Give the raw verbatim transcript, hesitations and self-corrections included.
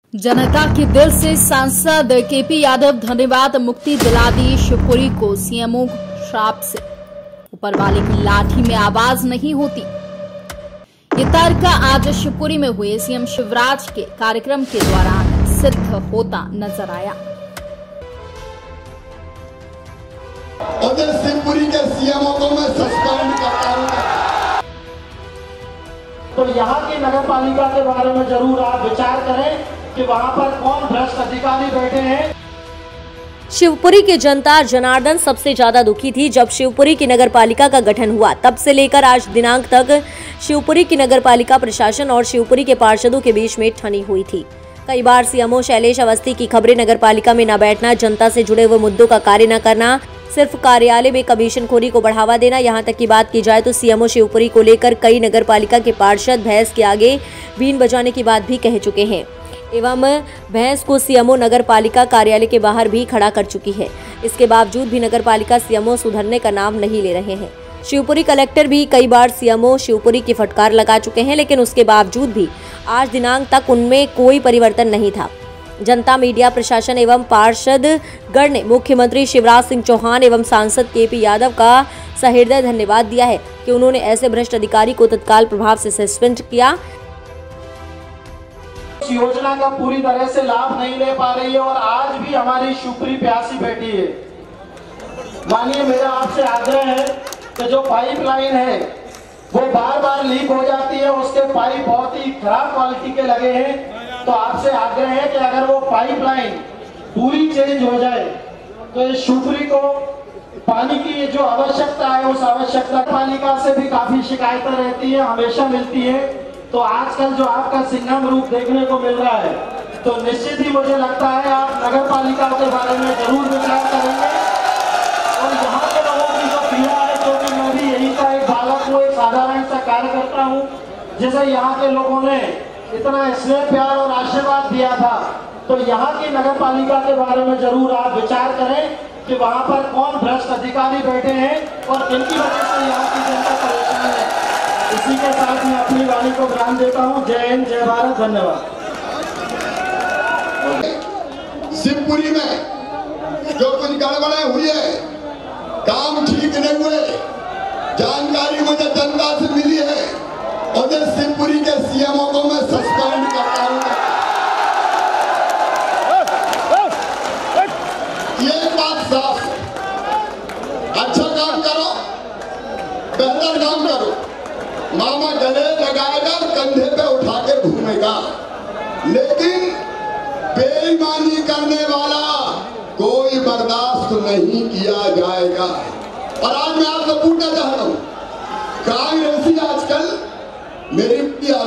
जनता के दिल से सांसद केपी यादव धन्यवाद। मुक्ति दिला दी शिवपुरी को सीएमओ श्राप से। ऊपर वाले की लाठी में आवाज नहीं होती। ये तर्क आज शिवपुरी में हुए सीएम शिवराज के कार्यक्रम के दौरान सिद्ध होता नजर आया। और शिवपुरी के सीएमओ को मैं सस्पेंड करता हूं। तो यहाँ की नगर पालिका के बारे में जरूर आप विचार करें कि वहाँ पर कौन भ्रष्ट अधिकारी बैठे हैं। शिवपुरी की जनता जनार्दन सबसे ज्यादा दुखी थी जब शिवपुरी की नगर पालिका का गठन हुआ। तब से लेकर आज दिनांक तक शिवपुरी की नगर पालिका प्रशासन और शिवपुरी के पार्षदों के बीच में ठनी हुई थी। कई बार सीएमओ शैलेश अवस्थी की खबरें नगर पालिका में न बैठना, जनता से जुड़े हुए मुद्दों का कार्य न करना, सिर्फ कार्यालय में कमीशनखोरी को बढ़ावा देना। यहाँ तक की बात की जाए तो सीएमओ शिवपुरी को लेकर कई नगर पालिका के पार्षद भैंस के आगे बीन बजाने की बात भी कह चुके हैं एवं भैंस को सीएमओ नगर पालिका कार्यालय के बाहर भी खड़ा कर चुकी है। इसके बावजूद भी नगर पालिका सीएमओ सुधरने का नाम नहीं ले रहे हैं। शिवपुरी कलेक्टर भी कई बार सीएमओ शिवपुरी की फटकार लगा चुके हैं, लेकिन उसके बावजूद भी आज दिनांक तक उनमें कोई परिवर्तन नहीं था। जनता, मीडिया, प्रशासन एवं पार्षद गण ने मुख्यमंत्री शिवराज सिंह चौहान एवं सांसद केपी यादव का सहृदय धन्यवाद दिया है कि उन्होंने ऐसे भ्रष्ट अधिकारी को तत्काल प्रभाव से सस्पेंड किया। इस योजना का पूरी तरह से लाभ नहीं ले पा रही है और आज भी हमारी शिवपुरी प्यासी बैठी है। मानिए, मेरा आपसे आग्रह है कि जो पाइपलाइन है वो बार बार लीक हो जाती है, उसके पाइप बहुत ही खराब क्वालिटी के लगे हैं। तो आपसे आग्रह है कि अगर वो पाइपलाइन पूरी चेंज हो जाए तो इस शिवपुरी को पानी की जो आवश्यकता है उस आवश्यकता पालिका से भी काफी शिकायतें रहती है, हमेशा मिलती है। तो आजकल जो आपका सिंघम रूप देखने को मिल रहा है, तो निश्चित ही मुझे लगता है आप नगर पालिका के बारे में जरूर विचार करेंगे। और यहाँ के लोगों की जो पीड़ा है, क्योंकि मैं भी यही का एक बालक हूँ, एक साधारण सा कार्यकर्ता हूँ, जिसे यहाँ के लोगों ने इतना स्नेह, प्यार और आशीर्वाद दिया था। तो यहाँ की नगर पालिका के बारे में जरूर आप विचार करें कि वहाँ पर कौन भ्रष्ट अधिकारी बैठे हैं और इनकी वजह से यहाँ की जनता परेशान है। इसी के साथ मैं अपनी वाणी को विराम देता हूँ। जय हिंद, जय भारत, धन्यवाद। शिवपुरी में जो कुछ गड़बड़े हुई है, काम ठीक नहीं हुए, जानकारी मुझे जनता से मिली है और शिवपुरी के सीएमओ को मैं सस्पेंड करता हूं। ये बात साफ है। अच्छा काम करो, बेहतर काम करो। मामा गले लगाएगा, कंधे पे उठा के घूमेगा, लेकिन बेईमानी करने वाला कोई बर्दाश्त नहीं किया जाएगा। और आज मैं आपसे पूछना चाह रहा हूं, कांग्रेसी आजकल मेरी